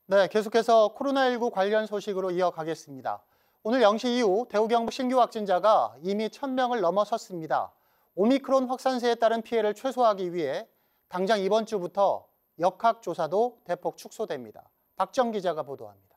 네, 계속해서 코로나19 관련 소식으로 이어가겠습니다. 오늘 0시 이후 대구 경북 신규 확진자가 이미 1,000명을 넘어섰습니다. 오미크론 확산세에 따른 피해를 최소화하기 위해 당장 이번 주부터 역학조사도 대폭 축소됩니다. 박정 기자가 보도합니다.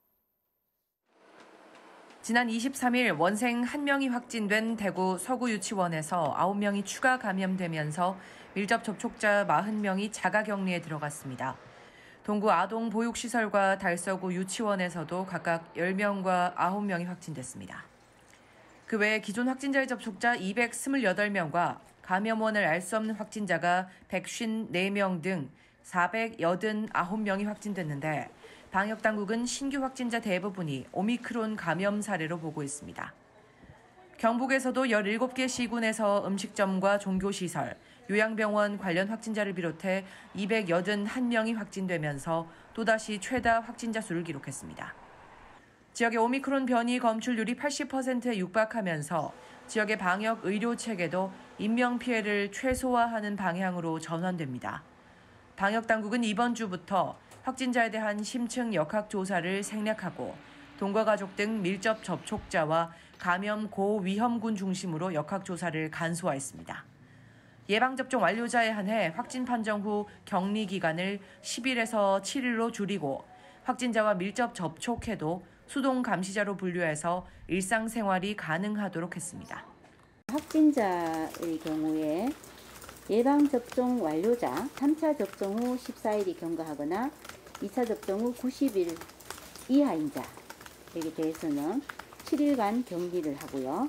지난 23일 원생 1명이 확진된 대구 서구유치원에서 9명이 추가 감염되면서 밀접 접촉자 40명이 자가격리에 들어갔습니다. 동구 아동보육시설과 달서구 유치원에서도 각각 10명과 9명이 확진됐습니다. 그 외에 기존 확진자의 접촉자 228명과 감염원을 알 수 없는 확진자가 154명 등 489명이 확진됐는데 방역당국은 신규 확진자 대부분이 오미크론 감염 사례로 보고 있습니다. 경북에서도 17개 시군에서 음식점과 종교시설, 요양병원 관련 확진자를 비롯해 281명이 확진되면서 또다시 최다 확진자 수를 기록했습니다. 지역의 오미크론 변이 검출률이 80%에 육박하면서 지역의 방역 의료 체계도 인명피해를 최소화하는 방향으로 전환됩니다. 방역당국은 이번 주부터 확진자에 대한 심층 역학조사를 생략하고 동거 가족 등 밀접 접촉자와 감염 고위험군 중심으로 역학조사를 간소화했습니다. 예방접종 완료자에 한해 확진 판정 후 격리 기간을 10일에서 7일로 줄이고 확진자와 밀접 접촉해도 수동 감시자로 분류해서 일상생활이 가능하도록 했습니다. 확진자의 경우에 예방접종 완료자 3차 접종 후 14일이 경과하거나 2차 접종 후 90일 이하인 자에게 대해서는 7일간 격리를 하고요.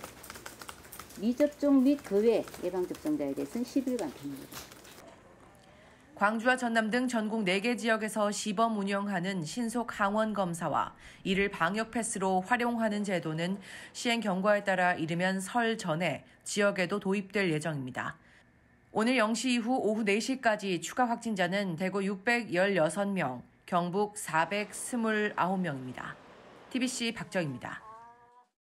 미접종 및 그 외 예방접종자에 대해서는 10일간 격리를. 광주와 전남 등 전국 4개 지역에서 시범 운영하는 신속 항원 검사와 이를 방역 패스로 활용하는 제도는 시행 경과에 따라 이르면 설 전에 지역에도 도입될 예정입니다. 오늘 0시 이후 오후 4시까지 추가 확진자는 대구 616명, 경북 429명입니다. TBC 박정입니다.